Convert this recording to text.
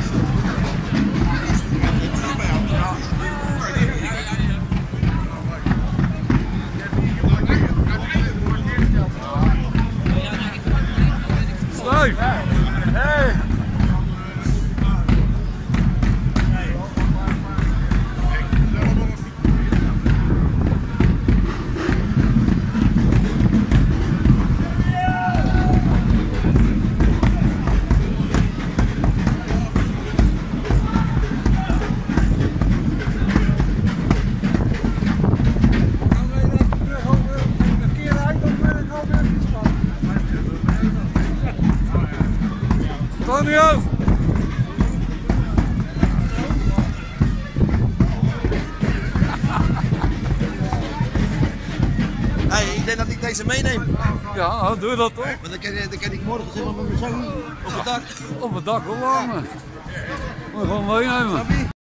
Leuk! Hey! Antonio! Hey, ik denk dat ik deze meeneem. Ja, doe dat toch? Want dan kan ik morgen zeg maar met mijn zoon op het dak. Op het dak ophangen. Moet je gewoon meenemen.